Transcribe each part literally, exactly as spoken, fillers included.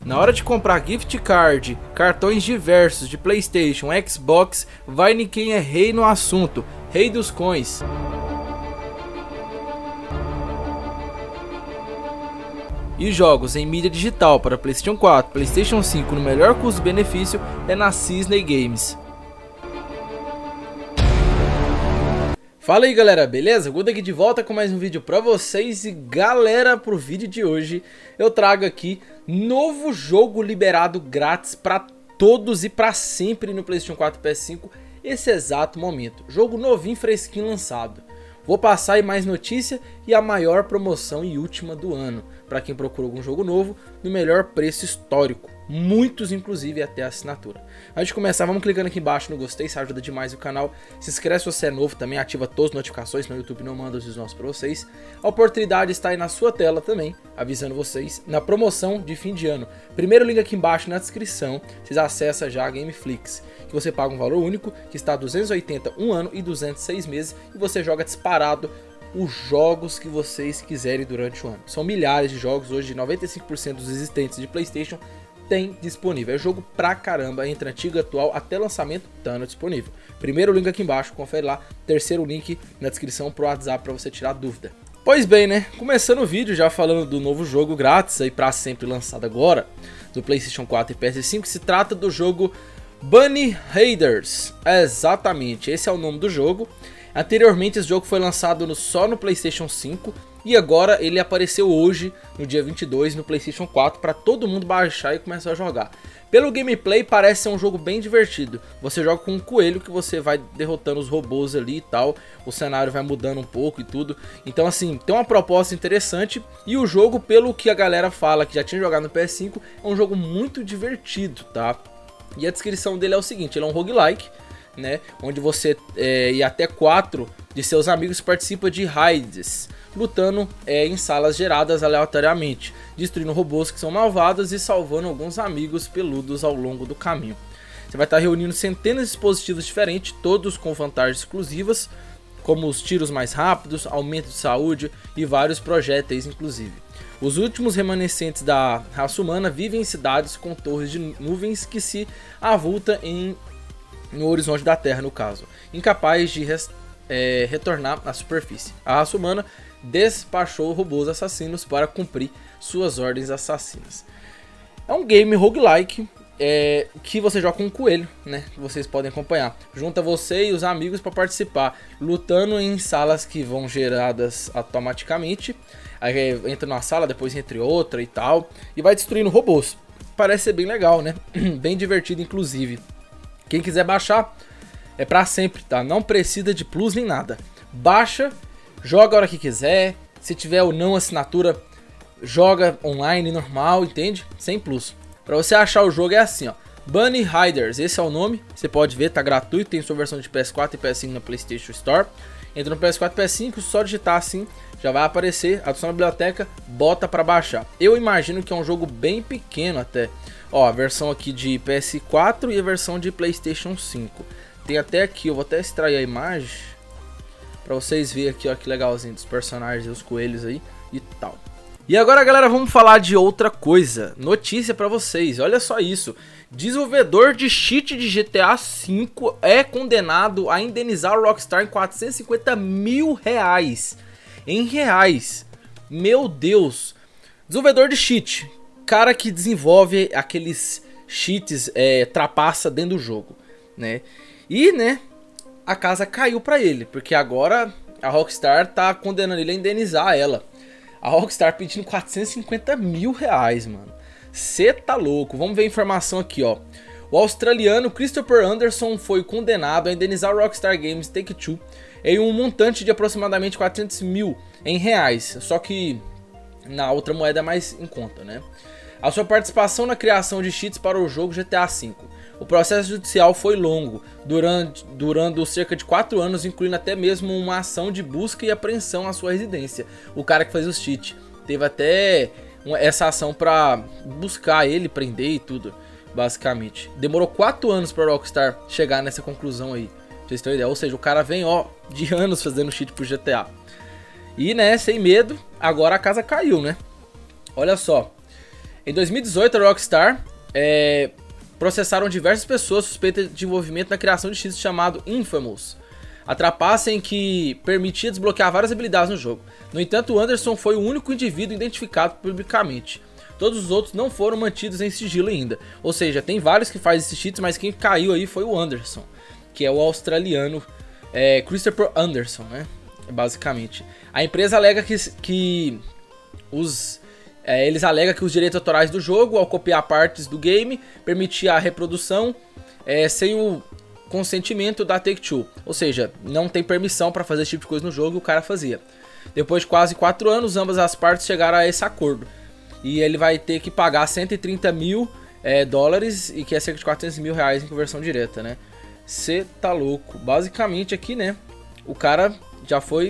Na hora de comprar gift card, cartões diversos de PlayStation, Xbox, vai em quem é rei no assunto, rei dos coins. E jogos em mídia digital para PlayStation quatro, PlayStation cinco no melhor custo-benefício é na Cisney Games. Fala aí galera, beleza? Guda aqui de volta com mais um vídeo pra vocês. E galera, pro vídeo de hoje eu trago aqui novo jogo liberado grátis pra todos e pra sempre no PlayStation quatro e P S cinco esse exato momento. Jogo novinho, fresquinho lançado. Vou passar aí mais notícia e a maior promoção e última do ano para quem procura algum jogo novo no melhor preço histórico. Muitos inclusive até a assinatura. Antes de começar, vamos clicando aqui embaixo no gostei, isso ajuda demais o canal. Se inscreve se você é novo também, ativa todas as notificações, senão o YouTube não manda os vídeos nossos para vocês. A oportunidade está aí na sua tela também, avisando vocês na promoção de fim de ano. Primeiro link aqui embaixo na descrição, vocês acessam já a Gameflix, que você paga um valor único, que está a duzentos e oitenta um ano e duzentos e seis meses, e você joga disparado os jogos que vocês quiserem durante o ano. São milhares de jogos, hoje noventa e cinco por cento dos existentes de PlayStation tem disponível. É jogo pra caramba, entre antigo e atual, até lançamento tá disponível. Primeiro link aqui embaixo, confere lá. Terceiro link na descrição pro WhatsApp para você tirar dúvida. Pois bem, né? Começando o vídeo já falando do novo jogo grátis aí pra sempre lançado agora do PlayStation quatro e P S cinco. Se trata do jogo Bunny Raiders. É exatamente, esse é o nome do jogo. Anteriormente esse jogo foi lançado no, só no PlayStation cinco e agora ele apareceu hoje, no dia vinte e dois, no PlayStation quatro para todo mundo baixar e começar a jogar. Pelo gameplay parece ser um jogo bem divertido. Você joga com um coelho que você vai derrotando os robôs ali e tal. O cenário vai mudando um pouco e tudo. Então assim, tem uma proposta interessante. E o jogo, pelo que a galera fala que já tinha jogado no P S cinco, é um jogo muito divertido, tá? E a descrição dele é o seguinte, ele é um roguelike, né, onde você é, e até quatro de seus amigos participam de raids, lutando é, em salas geradas aleatoriamente, destruindo robôs que são malvados e salvando alguns amigos peludos ao longo do caminho. Você vai estar reunindo centenas de dispositivos diferentes, todos com vantagens exclusivas, como os tiros mais rápidos, aumento de saúde e vários projéteis inclusive. Os últimos remanescentes da raça humana vivem em cidades com torres de nuvens que se avultam em no horizonte da Terra, no caso, incapaz de res, é, retornar à superfície. A raça humana despachou robôs assassinos para cumprir suas ordens assassinas. É um game roguelike é, que você joga com um coelho, né? Que vocês podem acompanhar. Junta você e os amigos para participar, lutando em salas que vão geradas automaticamente. Aí entra numa sala, depois entre outra e tal, e vai destruindo robôs. Parece ser bem legal, né? Bem divertido, inclusive. Quem quiser baixar, é pra sempre, tá? Não precisa de plus nem nada. Baixa, joga a hora que quiser. Se tiver ou não assinatura, joga online, normal, entende? Sem plus. Pra você achar o jogo é assim, ó. Bunny Raiders, esse é o nome. Você pode ver, tá gratuito. Tem sua versão de P S quatro e P S cinco na PlayStation Store. Entra no P S quatro e P S cinco, só digitar assim, já vai aparecer. Adiciona na biblioteca, bota pra baixar. Eu imagino que é um jogo bem pequeno até. Ó, a versão aqui de P S quatro e a versão de PlayStation cinco. Tem até aqui, eu vou até extrair a imagem pra vocês verem aqui, ó, que legalzinho dos personagens e os coelhos aí e tal. E agora, galera, vamos falar de outra coisa. Notícia pra vocês, olha só isso. Desenvolvedor de cheat de G T A cinco é condenado a indenizar o Rockstar em quatrocentos e cinquenta mil reais. Em reais. Meu Deus. Desenvolvedor de cheat. Cara que desenvolve aqueles cheats é, trapaça dentro do jogo, né? E, né, a casa caiu pra ele, porque agora a Rockstar tá condenando ele a indenizar ela. A Rockstar pedindo quatrocentos e cinquenta mil reais, mano. Cê tá louco. Vamos ver a informação aqui, ó. O australiano Christopher Anderson foi condenado a indenizar a Rockstar Games Take-Two em um montante de aproximadamente quatrocentos mil em reais, só que na outra moeda mais em conta, né? A sua participação na criação de cheats para o jogo G T A cinco. O processo judicial foi longo, durante, durando cerca de quatro anos, incluindo até mesmo uma ação de busca e apreensão à sua residência. O cara que faz os cheats teve até uma, essa ação para buscar ele, prender e tudo, basicamente. Demorou quatro anos para a Rockstar chegar nessa conclusão aí, pra vocês terem ideia. Ou seja, o cara vem, ó, de anos fazendo cheat pro G T A. E, né, sem medo, agora a casa caiu, né? Olha só. Em dois mil e dezoito, a Rockstar é, processaram diversas pessoas suspeitas de envolvimento na criação de cheats chamado Infamous, a trapaça em que permitia desbloquear várias habilidades no jogo. No entanto, o Anderson foi o único indivíduo identificado publicamente. Todos os outros não foram mantidos em sigilo ainda. Ou seja, tem vários que fazem esses cheats, mas quem caiu aí foi o Anderson, que é o australiano é, Christopher Anderson, né? Basicamente. A empresa alega que, que os... É, eles alegam que os direitos autorais do jogo, ao copiar partes do game, permitia a reprodução é, sem o consentimento da Take-Two. Ou seja, não tem permissão para fazer esse tipo de coisa no jogo e o cara fazia. Depois de quase quatro anos, ambas as partes chegaram a esse acordo. E ele vai ter que pagar cento e trinta mil é, dólares, e que é cerca de quatrocentos mil reais em conversão direta, né? Cê tá louco. Basicamente aqui, né, o cara já foi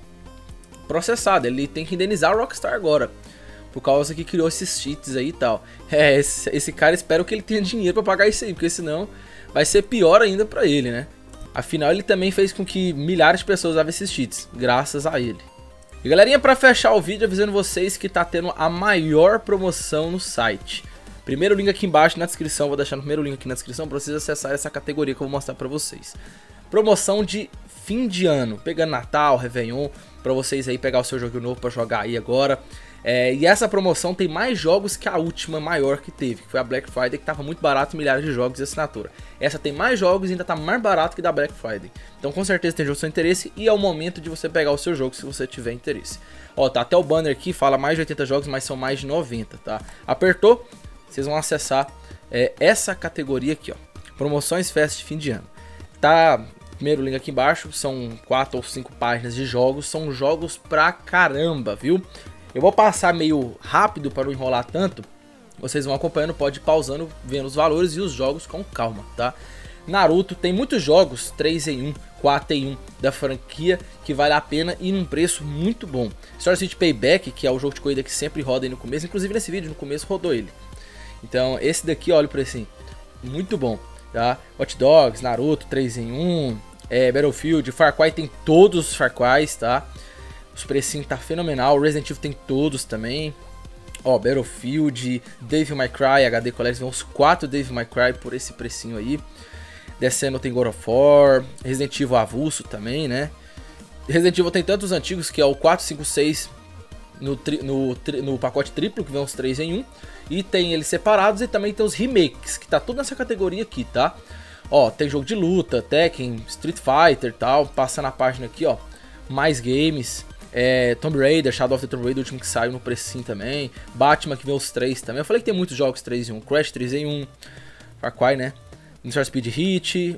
processado. Ele tem que indenizar a Rockstar agora, por causa que criou esses cheats aí e tal. É, esse, esse cara, espero que ele tenha dinheiro pra pagar isso aí, porque senão vai ser pior ainda pra ele, né? Afinal, ele também fez com que milhares de pessoas usassem esses cheats, graças a ele. E galerinha, pra fechar o vídeo, avisando vocês que tá tendo a maior promoção no site. Primeiro link aqui embaixo na descrição, vou deixar no primeiro link aqui na descrição pra vocês acessarem essa categoria que eu vou mostrar pra vocês. Promoção de fim de ano, pegando Natal, Réveillon, pra vocês aí pegar o seu jogo novo pra jogar aí agora. É, e essa promoção tem mais jogos que a última maior que teve, que foi a Black Friday, que tava muito barato, milhares de jogos de assinatura. Essa tem mais jogos e ainda tá mais barato que da Black Friday. Então com certeza tem jogo do seu interesse e é o momento de você pegar o seu jogo se você tiver interesse. Ó, tá até o banner aqui, fala mais de oitenta jogos, mas são mais de noventa, tá? Apertou, vocês vão acessar é, essa categoria aqui, ó. Promoções Fest de fim de ano. Tá, primeiro link aqui embaixo, são quatro ou cinco páginas de jogos, são jogos pra caramba, viu? Eu vou passar meio rápido para não enrolar tanto. Vocês vão acompanhando, pode ir pausando, vendo os valores e os jogos com calma, tá? Naruto tem muitos jogos, três em um, quatro em um da franquia, que vale a pena e num preço muito bom. Star City Payback, que é o jogo de corrida que sempre roda aí no começo, inclusive nesse vídeo, no começo rodou ele. Então esse daqui, olha o precinho, muito bom, tá? Hot Dogs, Naruto, três em um, é, Battlefield, Far Cry tem todos os Far Crys, tá? Os precinhos tá fenomenal, Resident Evil tem todos também. Ó, Battlefield, Devil May Cry, H D Collection, uns quatro Devil May Cry por esse precinho aí. Descendo tem God of War, Resident Evil avulso também, né? Resident Evil tem tantos antigos que é o quatro, cinco, seis no, tri, no, tri, no pacote triplo, que vem uns três em um. E tem eles separados e também tem os remakes, que tá tudo nessa categoria aqui, tá? Ó, tem jogo de luta, Tekken, Street Fighter e tal, passando a página aqui, ó. Mais games. É, Tomb Raider, Shadow of the Tomb Raider, o último que saiu no precinho também. Batman, que vem os três também. Eu falei que tem muitos jogos três em um. Crash três em um. Far Cry, né? Need for Speed Heat.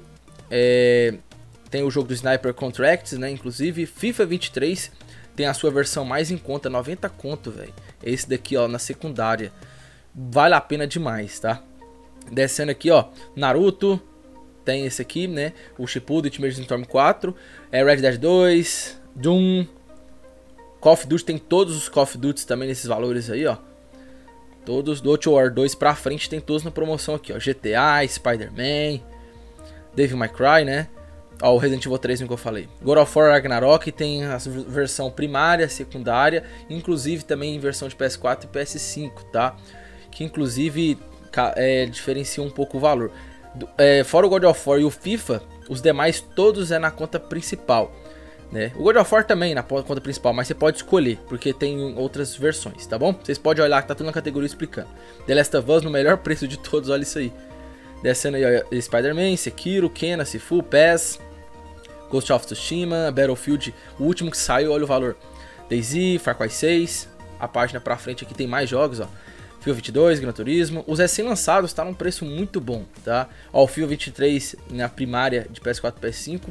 É, tem o jogo do Sniper Contracts, né? Inclusive, FIFA vinte e três tem a sua versão mais em conta, noventa conto, velho. Esse daqui, ó, na secundária. Vale a pena demais, tá? Descendo aqui, ó, Naruto. Tem esse aqui, né? O Shippuden, Ultimate Storm quatro. É, Red Dead dois. Doom. Call of Duty tem todos os Call of Duty também nesses valores aí, ó. Todos do World War dois pra frente tem todos na promoção aqui, ó. G T A, Spider-Man, Devil May Cry, né? Ó, o Resident Evil três, que eu falei. God of War Ragnarok tem a versão primária, secundária, inclusive também em versão de P S quatro e P S cinco, tá? Que inclusive é, diferencia um pouco o valor. É, fora o God of War e o FIFA, os demais todos é na conta principal. Né? O God of War também na conta principal, mas você pode escolher, porque tem outras versões, tá bom? Vocês podem olhar que tá tudo na categoria explicando. The Last of Us no melhor preço de todos, olha isso aí. Descendo aí, Spider-Man, Sekiro, Kena, Sifu, P E S, Ghost of Tsushima, Battlefield, o último que saiu, olha o valor. DayZ, Far Cry seis, a página pra frente aqui tem mais jogos, ó. FIFA vinte e dois, Gran Turismo, os recém-lançados tá num preço muito bom, tá? Ó, o FIFA vinte e três na primária de P S quatro e P S cinco.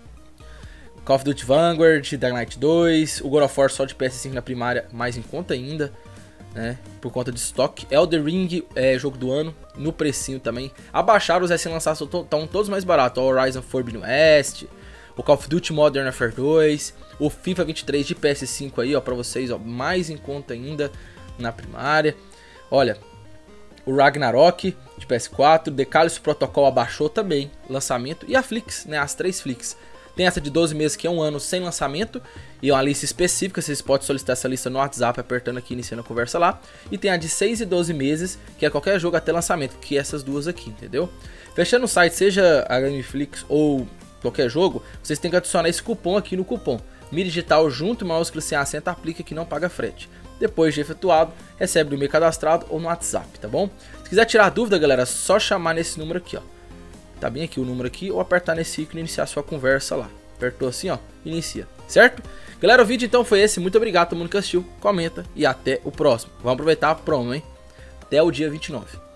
Call of Duty Vanguard, Dying Light dois, o God of War só de P S cinco na primária, mais em conta ainda, né, por conta de estoque. Elden Ring, é, jogo do ano, no precinho também. Abaixaram os recém-lançados, estão todos mais baratos. O Horizon Forbidden West, o Call of Duty Modern Warfare dois, o FIFA vinte e três de P S cinco aí, ó, pra vocês, ó, mais em conta ainda na primária. Olha, o Ragnarok de P S quatro, The Callisto Protocol abaixou também, lançamento, e a Flix, né, as três Flix. Tem essa de doze meses que é um ano sem lançamento e uma lista específica, vocês podem solicitar essa lista no WhatsApp apertando aqui, iniciando a conversa lá. E tem a de seis e doze meses, que é qualquer jogo até lançamento, que é essas duas aqui, entendeu? Fechando o site, seja a Gameflix ou qualquer jogo, vocês têm que adicionar esse cupom aqui no cupom mídia digital junto, maiúsculo sem acento, aplica que não paga frete. Depois de efetuado, recebe no e-mail cadastrado ou no WhatsApp, tá bom? Se quiser tirar dúvida, galera, é só chamar nesse número aqui, ó. Tá bem aqui o número aqui, ou apertar nesse ícone e iniciar sua conversa lá. Apertou assim, ó, inicia, certo? Galera, o vídeo então foi esse, muito obrigado a todo mundo que assistiu, comenta e até o próximo. Vamos aproveitar a promo, hein? Até o dia vinte e nove.